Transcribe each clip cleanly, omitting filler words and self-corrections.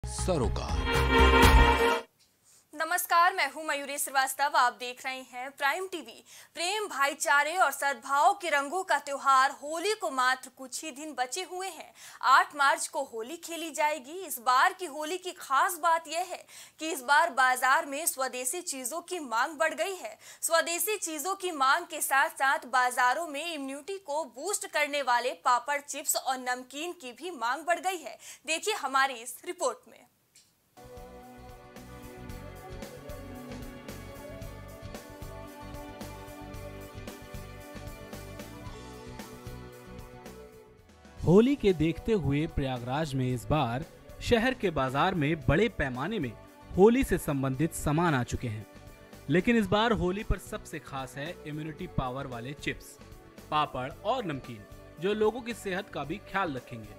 सरोकार। नमस्कार, मैं हूं मयूरी श्रीवास्तव। आप देख रहे हैं प्राइम टीवी। प्रेम, भाईचारे और सद्भाव के रंगों का त्योहार होली को मात्र कुछ ही दिन बचे हुए हैं। 8 मार्च को होली खेली जाएगी। इस बार की होली की खास बात यह है कि इस बार बाजार में स्वदेशी चीजों की मांग बढ़ गई है। स्वदेशी चीजों की मांग के साथ साथ बाजारों में इम्यूनिटी को बूस्ट करने वाले पापड़, चिप्स और नमकीन की भी मांग बढ़ गई है। देखिए हमारी इस रिपोर्ट में। होली के देखते हुए प्रयागराज में इस बार शहर के बाजार में बड़े पैमाने में होली से संबंधित सामान आ चुके हैं। लेकिन इस बार होली पर सबसे खास है इम्यूनिटी पावर वाले चिप्स, पापड़ और नमकीन, जो लोगों की सेहत का भी ख्याल रखेंगे।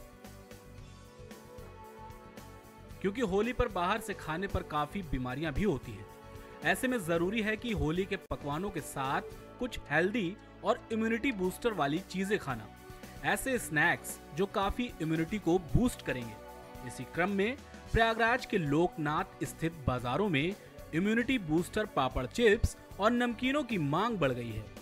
क्योंकि होली पर बाहर से खाने पर काफी बीमारियां भी होती हैं। ऐसे में जरूरी है कि होली के पकवानों के साथ कुछ हेल्दी और इम्यूनिटी बूस्टर वाली चीजें खाना। ऐसे स्नैक्स जो काफी इम्यूनिटी को बूस्ट करेंगे। इसी क्रम में प्रयागराज के लोकनाथ स्थित बाजारों में इम्यूनिटी बूस्टर पापड़, चिप्स और नमकीनों की मांग बढ़ गई है।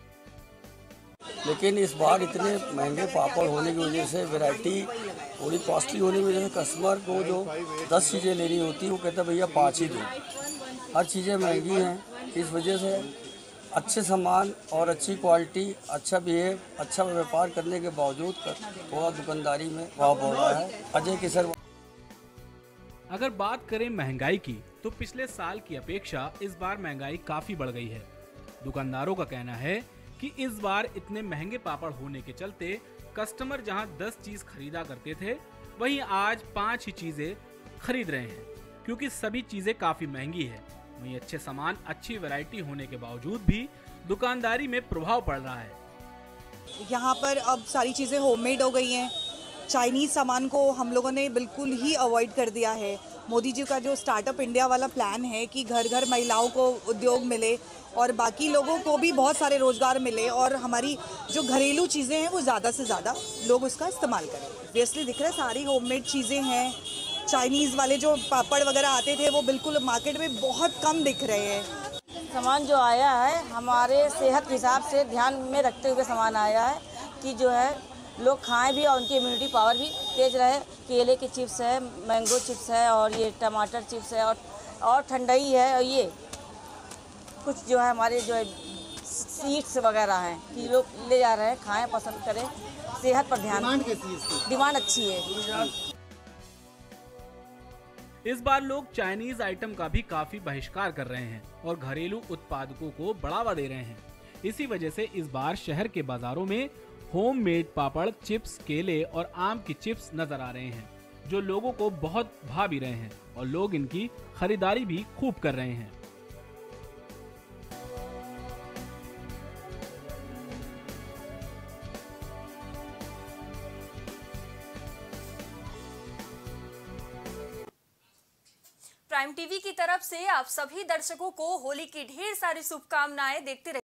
लेकिन इस बार इतने महंगे पापड़ होने की वजह से वैरायटी थोड़ी कॉस्टली होने की वजह से कस्टमर को जो 10 चीज़ें लेनी होती है वो कहता है भैया 5 ही दो। हर चीज़ें महंगी हैं, इस वजह से अच्छे सामान और अच्छी क्वालिटी, अच्छा बिहेव, अच्छा व्यापार करने के बावजूद थोड़ा दुकानदारी में भाव बढ़ रहा है। अजय किशोर। अगर बात करें महंगाई की, तो पिछले साल की अपेक्षा इस बार महंगाई काफी बढ़ गई है। दुकानदारों का कहना है कि इस बार इतने महंगे पापड़ होने के चलते कस्टमर जहां 10 चीज खरीदा करते थे, वहीं आज 5 ही चीजें खरीद रहे हैं, क्योंकि सभी चीजें काफी महंगी है। वहीं अच्छे सामान, अच्छी वैरायटी होने के बावजूद भी दुकानदारी में प्रभाव पड़ रहा है। यहाँ पर अब सारी चीज़ें होममेड हो गई हैं। चाइनीज़ सामान को हम लोगों ने बिल्कुल ही अवॉइड कर दिया है। मोदी जी का जो स्टार्टअप इंडिया वाला प्लान है कि घर घर महिलाओं को उद्योग मिले और बाकी लोगों को भी बहुत सारे रोज़गार मिले और हमारी जो घरेलू चीज़ें हैं वो ज़्यादा से ज़्यादा लोग उसका इस्तेमाल करें। ऑब्वियसली दिख रहा है सारी होममेड चीज़ें हैं। चाइनीज़ वाले जो पापड़ वगैरह आते थे वो बिल्कुल मार्केट में बहुत कम दिख रहे हैं। सामान जो आया है हमारे सेहत के हिसाब से ध्यान में रखते हुए सामान आया है कि जो है लोग खाएं भी और उनकी इम्यूनिटी पावर भी तेज रहे। केले के चिप्स है, मैंगो चिप्स है और ये टमाटर चिप्स है और ठंडाई है और ये कुछ जो है हमारे जो है सीड्स वगैरह हैं कि लोग ले जा रहे हैं, खाएं, पसंद करें, सेहत पर ध्यान। डिमांड अच्छी है। इस बार लोग चाइनीज आइटम का भी काफी बहिष्कार कर रहे हैं और घरेलू उत्पादकों को बढ़ावा दे रहे हैं। इसी वजह से इस बार शहर के बाजारों में होममेड पापड़, चिप्स, केले और आम की चिप्स नजर आ रहे हैं, जो लोगों को बहुत भा भी रहे हैं और लोग इनकी खरीदारी भी खूब कर रहे हैं। प्राइम टीवी की तरफ से आप सभी दर्शकों को होली की ढेर सारी शुभकामनाएं। देखते रहिए।